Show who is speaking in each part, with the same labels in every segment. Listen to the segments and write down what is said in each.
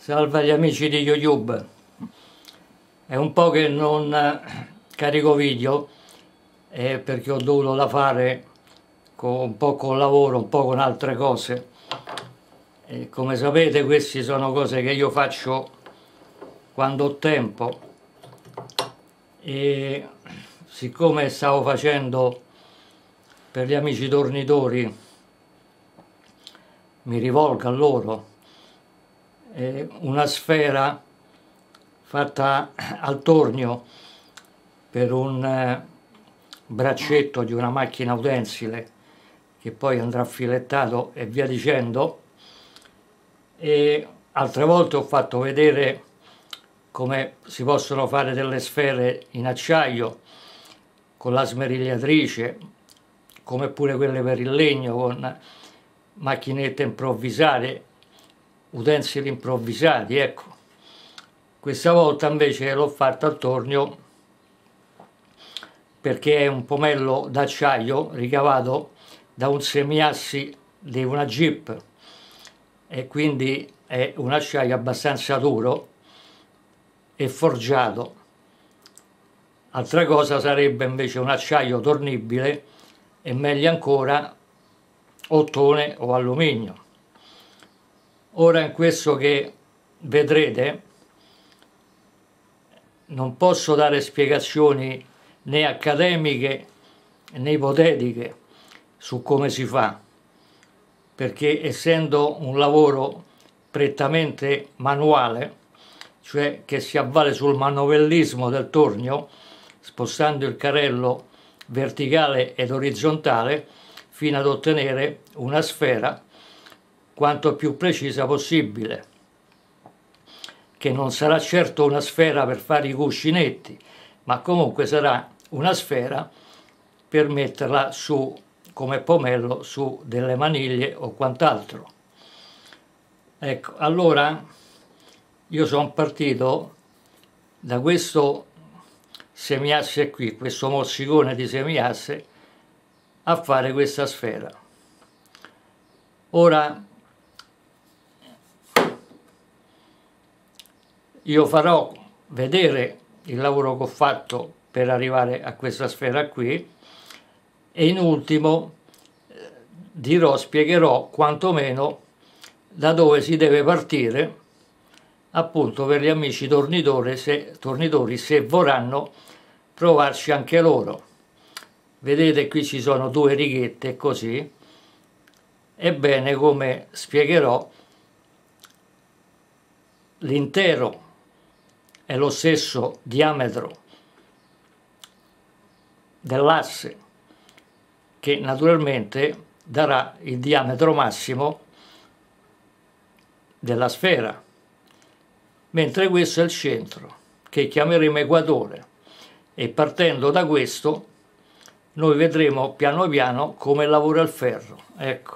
Speaker 1: Salve agli amici di YouTube. È un po' che non carico video perché ho dovuto da fare un po' con lavoro, un po' con altre cose. E come sapete, queste sono cose che io faccio quando ho tempo, e siccome stavo facendo per gli amici tornitori, mi rivolgo a loro, una sfera fatta al tornio per un braccetto di una macchina utensile che poi andrà filettato e via dicendo. E altre volte ho fatto vedere come si possono fare delle sfere in acciaio con la smerigliatrice, come pure quelle per il legno con macchinette improvvisate, utensili improvvisati. Ecco, questa volta invece l'ho fatta al tornio perché è un pomello d'acciaio ricavato da un semiassi di una Jeep, e quindi è un acciaio abbastanza duro e forgiato. Altra cosa sarebbe invece un acciaio tornibile, e meglio ancora ottone o alluminio. Ora, in questo che vedrete, non posso dare spiegazioni né accademiche né ipotetiche su come si fa, perché essendo un lavoro prettamente manuale, cioè che si avvale sul manovellismo del tornio, spostando il carrello verticale ed orizzontale fino ad ottenere una sfera quanto più precisa possibile, che non sarà certo una sfera per fare i cuscinetti, ma comunque sarà una sfera per metterla su come pomello su delle maniglie o quant'altro. Ecco, allora io sono partito da questo semiasse qui, questo mozzicone di semiasse, a fare questa sfera. Ora io farò vedere il lavoro che ho fatto per arrivare a questa sfera qui, e in ultimo spiegherò quantomeno da dove si deve partire, appunto per gli amici tornitori se vorranno provarci anche loro. Vedete, qui ci sono due righette così. Ebbene, come spiegherò, l'intero è lo stesso diametro dell'asse, che naturalmente darà il diametro massimo della sfera, mentre questo è il centro, che chiameremo equatore, e partendo da questo noi vedremo piano piano come lavora il ferro. Ecco,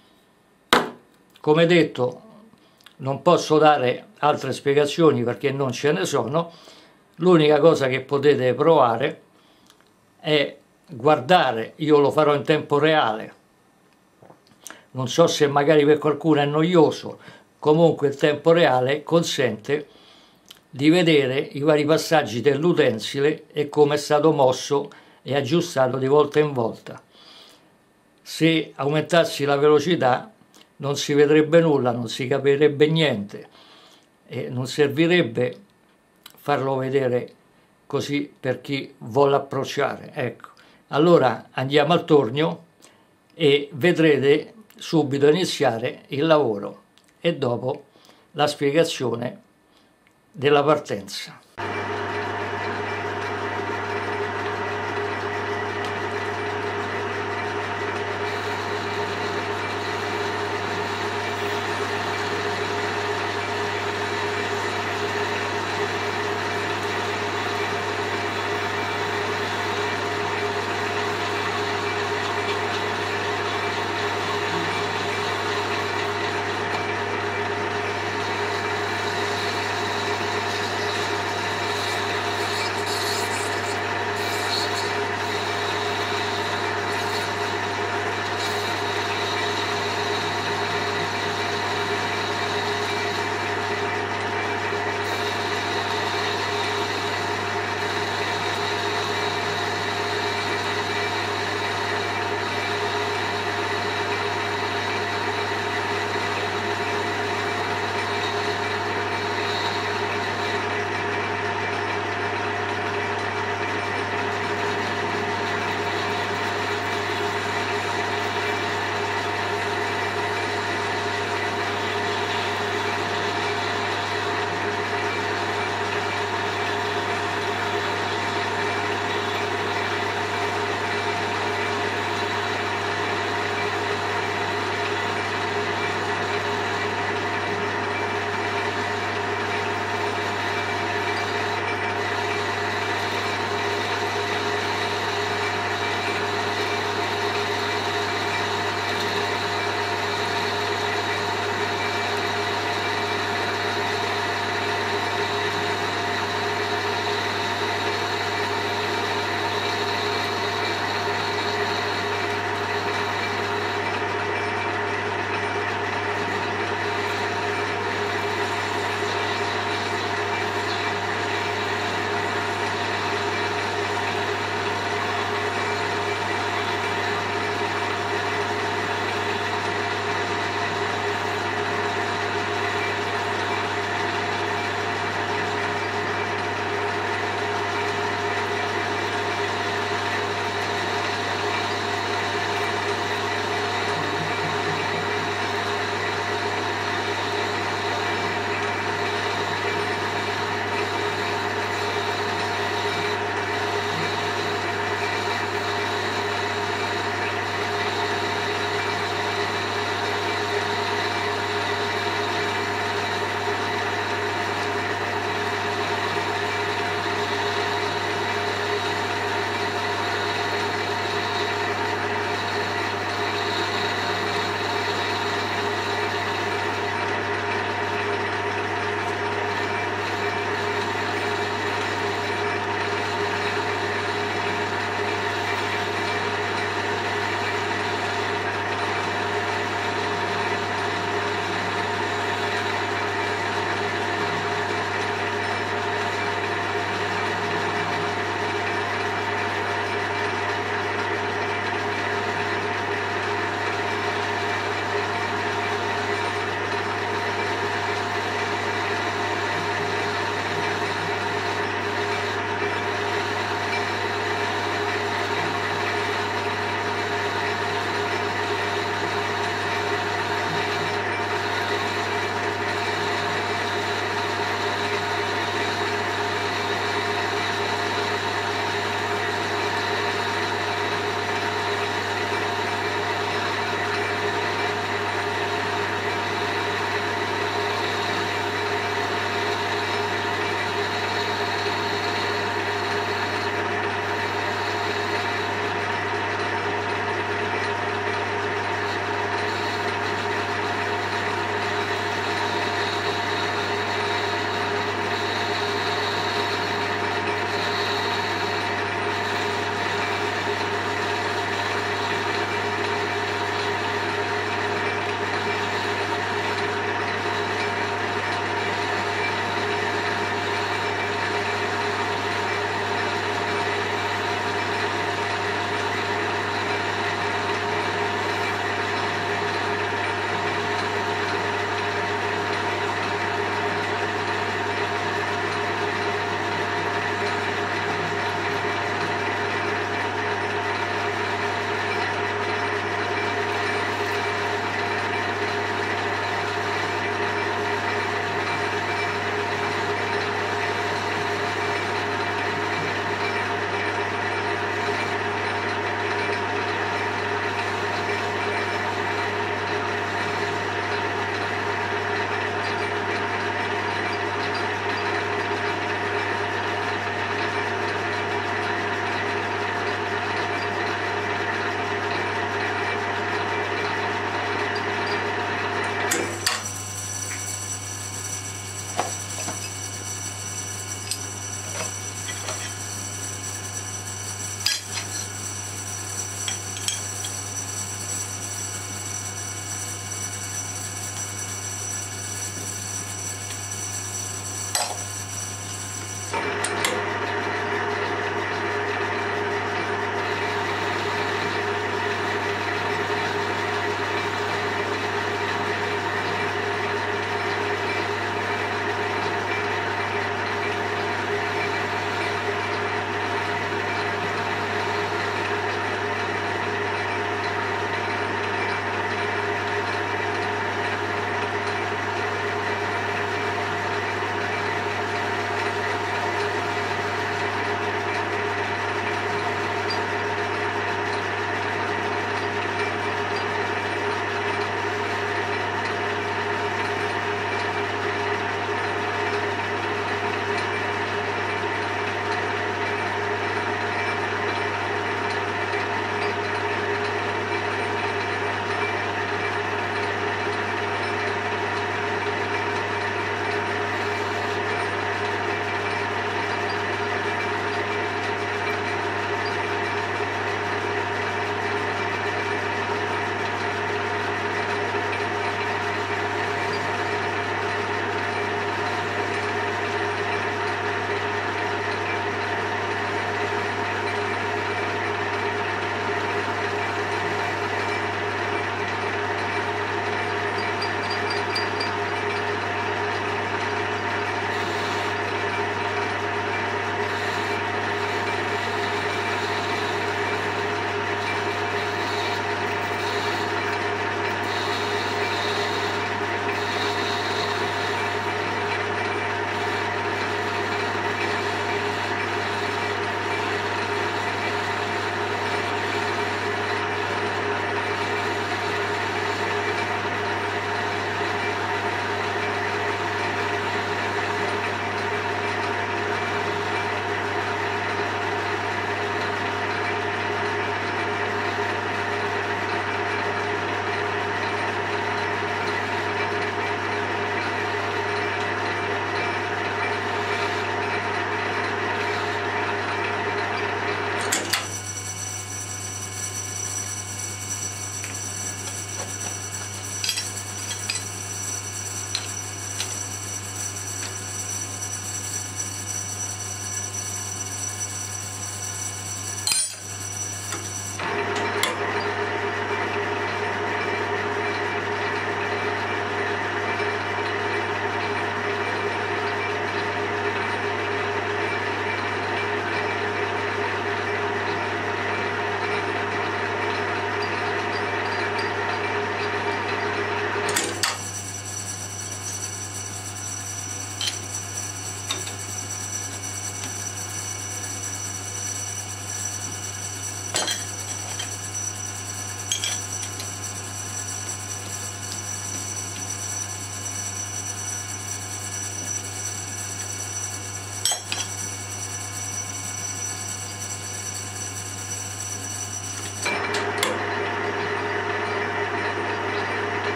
Speaker 1: come detto, non posso dare altre spiegazioni perché non ce ne sono. L'unica cosa che potete provare è guardare, io lo farò in tempo reale, non so se magari per qualcuno è noioso, comunque il tempo reale consente di vedere i vari passaggi dell'utensile e come è stato mosso e aggiustato di volta in volta. Se aumentassi la velocità non si vedrebbe nulla, non si capirebbe niente, e non servirebbe farlo vedere così per chi vuole approcciare. Ecco, allora andiamo al tornio e vedrete subito iniziare il lavoro e dopo la spiegazione della partenza.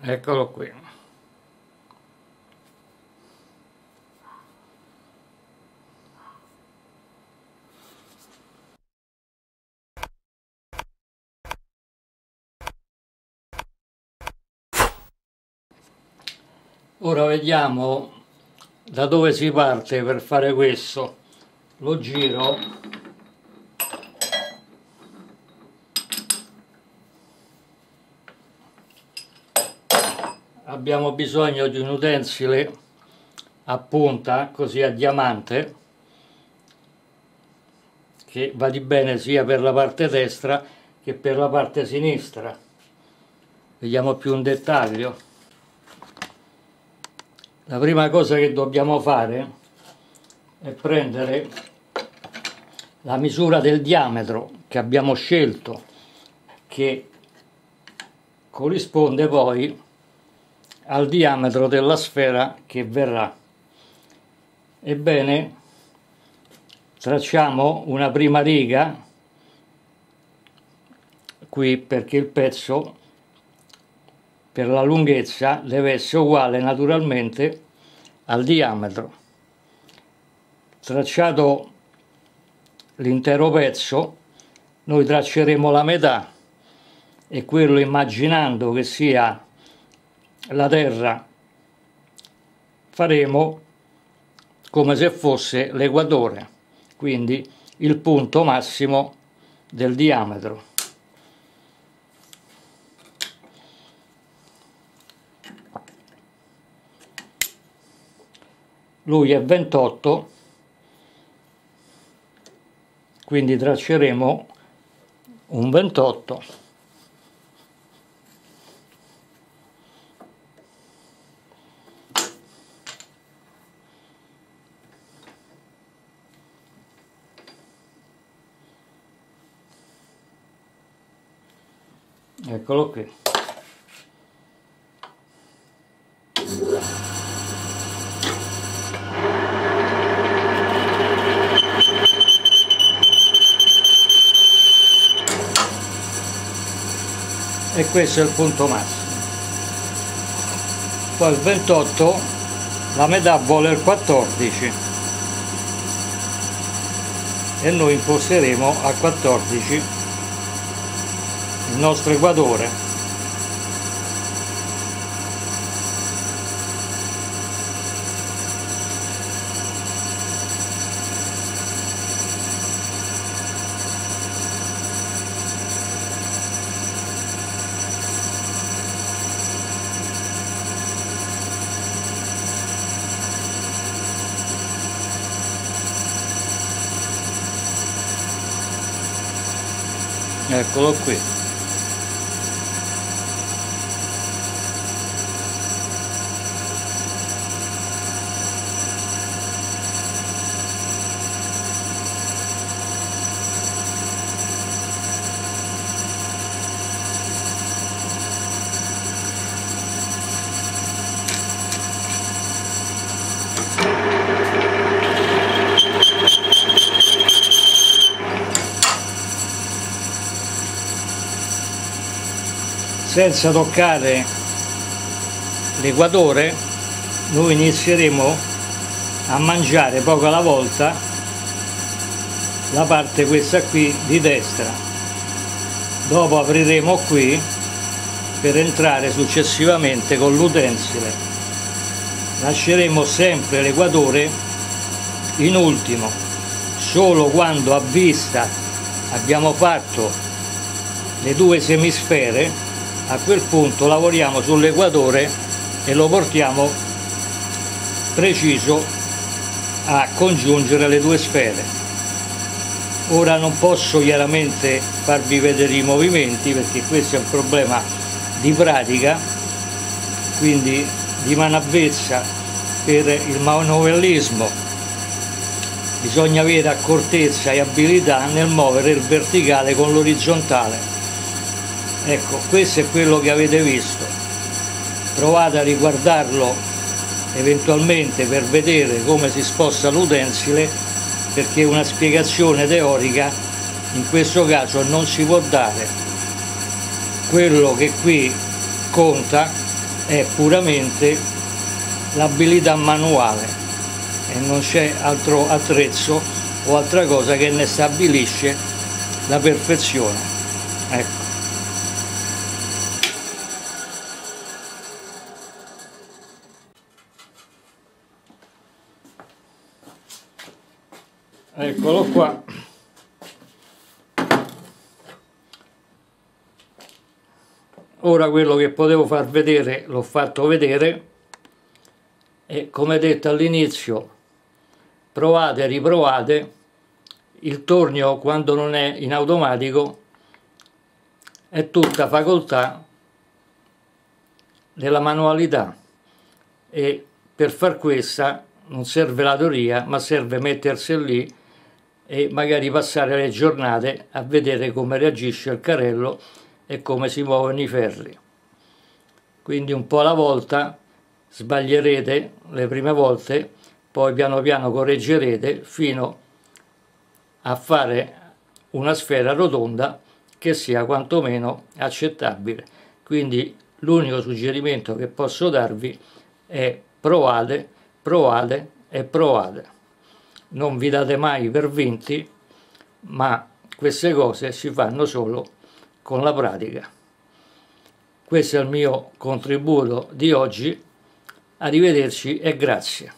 Speaker 1: Eccolo qui. Ora vediamo da dove si parte per fare questo. Lo giro. Abbiamo bisogno di un utensile a punta, così a diamante, che va di bene sia per la parte destra che per la parte sinistra. Vediamo più in dettaglio. La prima cosa che dobbiamo fare è prendere la misura del diametro che abbiamo scelto, che corrisponde poi al diametro della sfera che verrà. Ebbene, tracciamo una prima riga qui, perché il pezzo per la lunghezza deve essere uguale naturalmente al diametro. Tracciato l'intero pezzo, noi tracceremo la metà, e quello, immaginando che sia la terra, faremo come se fosse l'equatore, quindi il punto massimo del diametro. Lui è 28, quindi tracceremo un 28. Eccolo qui. E questo è il punto massimo. Poi il 28, la metà vuole il 14 e noi imposteremo a 14 il nostro equatore. Eccolo qui. Senza toccare l'equatore, noi inizieremo a mangiare poco alla volta la parte questa qui di destra. Dopo apriremo qui per entrare successivamente con l'utensile. Lasceremo sempre l'equatore in ultimo, solo quando a vista abbiamo fatto le due semisfere. A quel punto lavoriamo sull'equatore e lo portiamo preciso a congiungere le due sfere. Ora non posso chiaramente farvi vedere i movimenti, perché questo è un problema di pratica, quindi di mano avvezza per il manovellismo. Bisogna avere accortezza e abilità nel muovere il verticale con l'orizzontale. Ecco, questo è quello che avete visto. Provate a riguardarlo eventualmente per vedere come si sposta l'utensile, perché una spiegazione teorica in questo caso non si può dare. Quello che qui conta è puramente l'abilità manuale e non c'è altro attrezzo o altra cosa che ne stabilisce la perfezione. Ecco. Eccolo qua. Ora quello che potevo far vedere l'ho fatto vedere e, come detto all'inizio, provate e riprovate. Il tornio, quando non è in automatico, è tutta facoltà della manualità e per far questa non serve la teoria, ma serve mettersi lì e magari passare le giornate a vedere come reagisce il carrello e come si muovono i ferri. Quindi un po' alla volta sbaglierete le prime volte, poi piano piano correggerete fino a fare una sfera rotonda che sia quantomeno accettabile. Quindi l'unico suggerimento che posso darvi è provate, provate e provate. Non vi date mai per vinti, ma queste cose si fanno solo con la pratica. Questo è il mio contributo di oggi. Arrivederci e grazie.